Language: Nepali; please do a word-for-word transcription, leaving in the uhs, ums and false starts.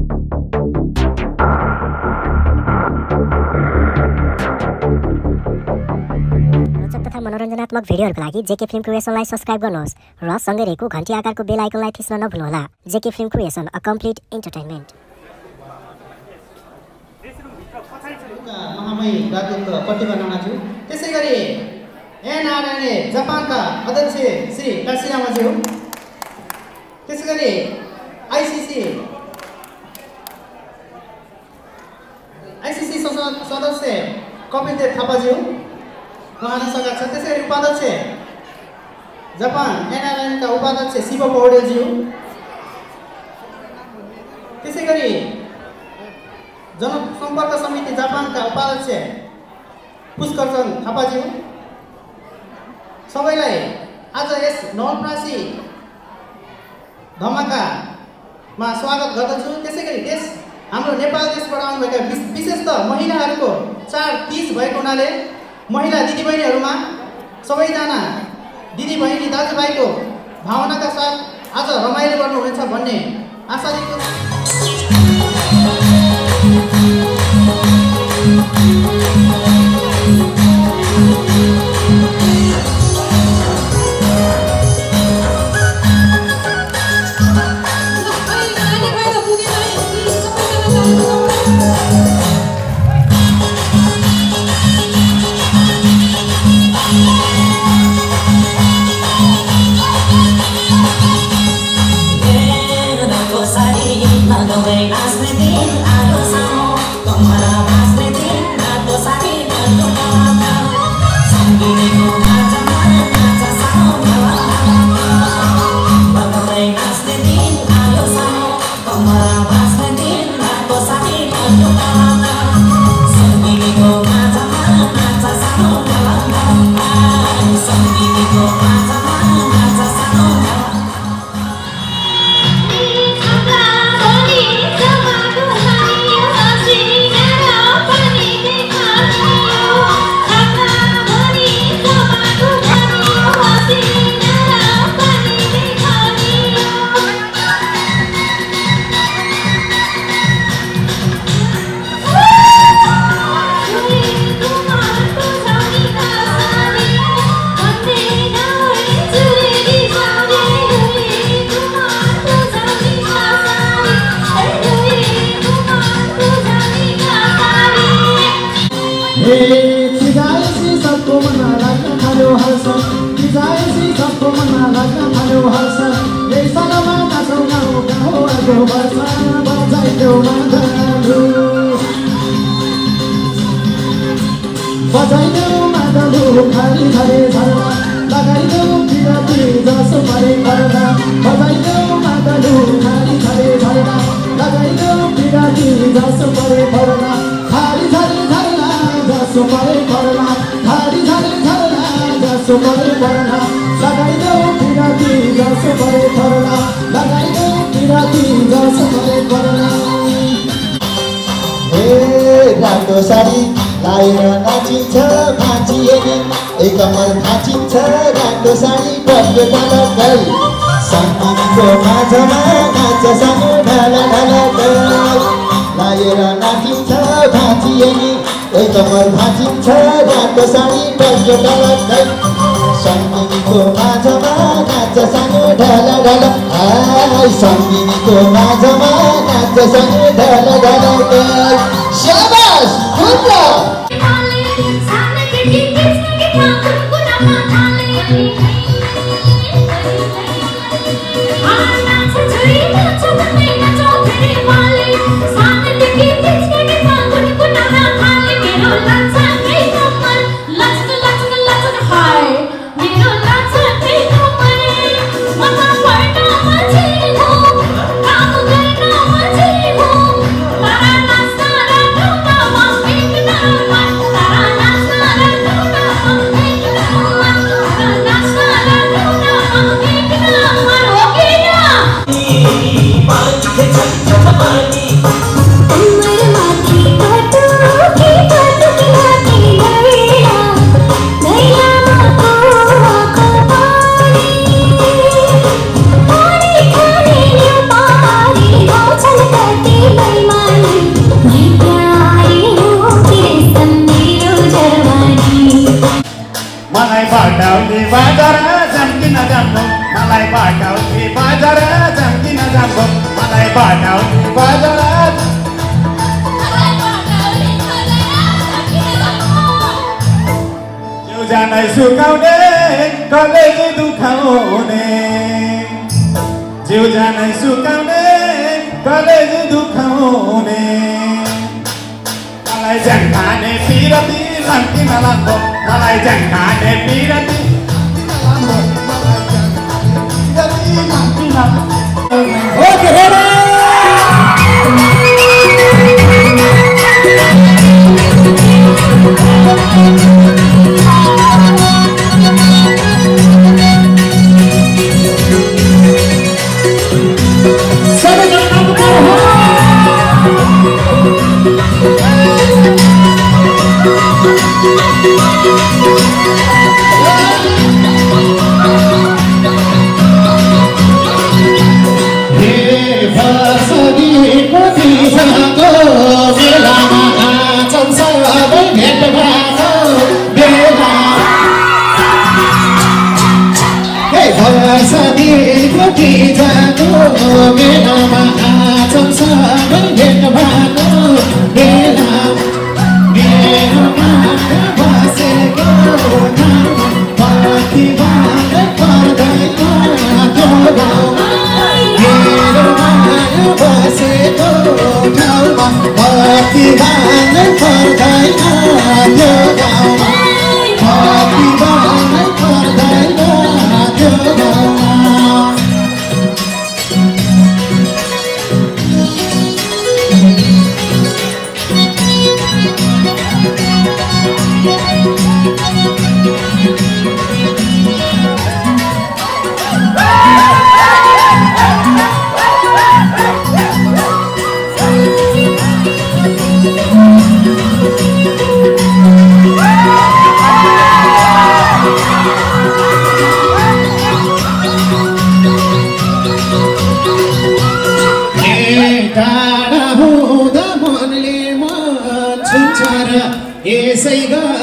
रोचक तथा मनोरञ्जनात्मक भिडियोहरुको लागि जेके फिल्म क्रिएसनलाई सब्स्क्राइब गर्नुहोस् र सँगै रहेको घण्टी आकारको बेल आइकनलाई थिच्न नभुल्नुहोला। JK film creation, a complete entertainment. महामहिम राजदूत प्रतिभा नानाज्यू, त्यसैगरी एनआरएनए जापानका अध्यक्ष श्री काशीरामाज्यू, त्यसैगरी आइसिसी आइसिसी सदस्य कपिल देव थापाज्यू उहाँले स्वागत छ। त्यसैगरी उपाध्यक्ष जापान एनआरएनका उपाध्यक्ष शिव पौडेलज्यू, त्यसैगरी जनसम्पर्क समिति जापानका उपाध्यक्ष पुष्करचन्द्र थापाज्यू, सबैलाई आज यस नवलपरासी धमाकामा स्वागत गर्दछु। त्यसैगरी देश हाम्रो नेपाल देशबाट आउनुभएका विशेषतः महिलाहरूको चाड तीज भएको हुनाले महिला दिदीबहिनीहरूमा सबैजना दिदीबहिनी दाजुभाइको भावनाका साथ आज रमाइलो गर्नुहुनेछ भन्ने आशा लिएको बजाइदेऊ मादलु खाली धरे झरना, लगाइदेऊ बिराती जसो परे पर्दा। बजाइदेऊ मादलु खाली धरे झरना, लगाइदेऊ बिराती जसो परे पर्दा। खाली धरे झरना जसो परे पर्दा, खाली धरे झरना जसो परे पर्दा। लगाइदेऊ बिराती जसो परे पर्दा, लगाइदेऊ बिराती जसो परे पर्दा। ए रातो साडी लाएर नाचिन्छ भाँचिएनी, एक कमर भाँचिन्छ रातो साडी पल्यो ढलकै। सङ्गीतको माझमा नाच सानो ढला ढलकै, लाएर नाचिन्छ भाँचिएनी, एक कमर भाँचिन्छ रातो साडी पल्यो ढलकै। सङ्गीतको माझमा नाच सानो ढला ढल, सङ्गीतको माझमा नाच सानो ढला ढलकै। शाबाश गुड्डा Happy सुकाउने कलेज दुखाउने जिउ जानै सुकाउने कलेज दुखाउने मलाई ज्यान खाने पिरती लम्की नलाम्बो मलाई ज्यान खाने पिरती ओके रेडी यसै